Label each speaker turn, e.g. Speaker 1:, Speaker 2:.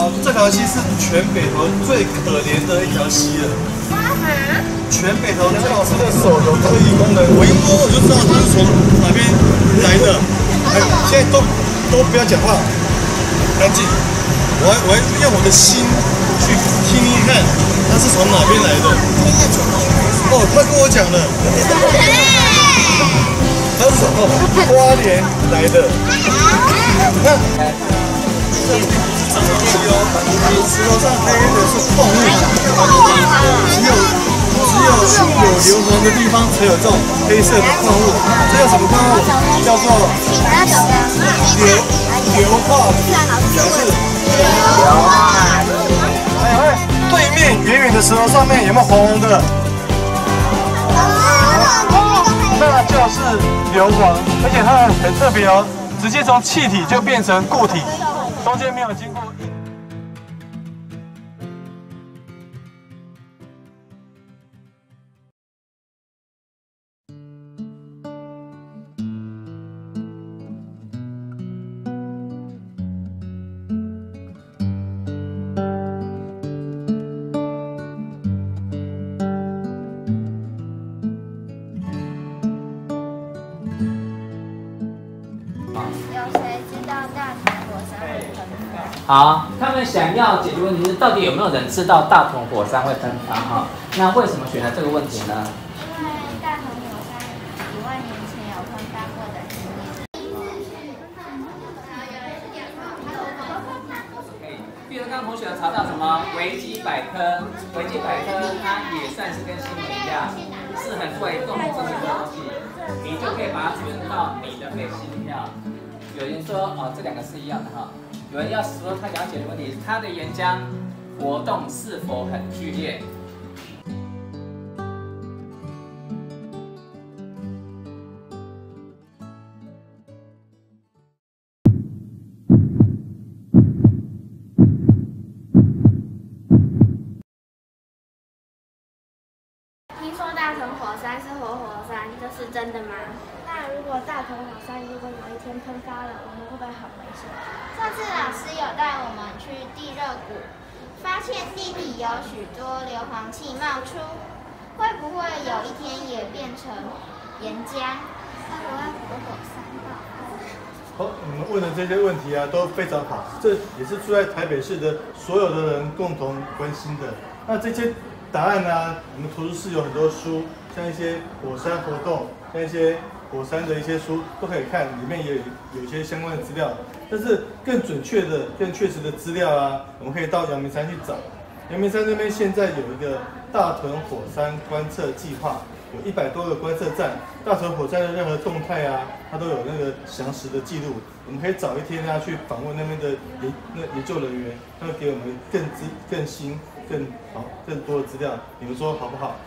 Speaker 1: 这条溪是全北投最可怜的一条溪了。全北投最好吃的手有特异功能，我一摸我就知道它是从哪边来的。哎，现在都不要讲话，安静。我还用我的心去听听看，它是从哪边来的。哦，他跟我讲了，他是从花莲来的。你看，这里是长东西哦，石头上黑的是矿物，只有硫磺的地方才有这种黑色的矿物。这叫什么矿物？叫做硫化锑，是硫化锑。哎，对面远远的石头上面有没有红红的？那就是硫磺，而且它很特别哦，直接从气体就变成固体，中间没有经过。
Speaker 2: 好，他们想要解决问题是到底有没有人知道大屯火山会喷发哈？那为什么选择这个问题呢？
Speaker 3: 因为大屯火山1万年前有喷发过的经验。
Speaker 2: 比如刚刚同学有查到什么维基百科，维基百科它也算是跟新闻一样，是很会动真实的东西，你就可以把它存到你的背心跳。有人说哦，这两个是一样的哈。有人要说他想要解决问题，他的岩浆活动是否很剧烈？
Speaker 3: 听说大屯火山是活火山，这是真的吗？那如果大屯火山如果有一天喷发了，我们会不会很危险？上次老师有带我们去地热谷，发现地底有许多硫磺气冒出，会不会有一天也变成岩浆？会不会活火山爆发？
Speaker 1: 好，你们问的这些问题啊，都非常好，这也是住在台北市的所有的人共同关心的。那这些答案呢，我们图书室有很多书，像一些火山活动，像一些火山的一些书都可以看，里面也有一些相关的资料。但是更准确的、更确实的资料啊，我们可以到阳明山去找。阳明山那边现在有一个大屯火山观测计划，有100多个观测站，大屯火山的任何动态啊，它都有那个详实的记录。我们可以找一天啊去访问那边的研究人员，他会给我们更新、更好、更多的资料。你们说好不好？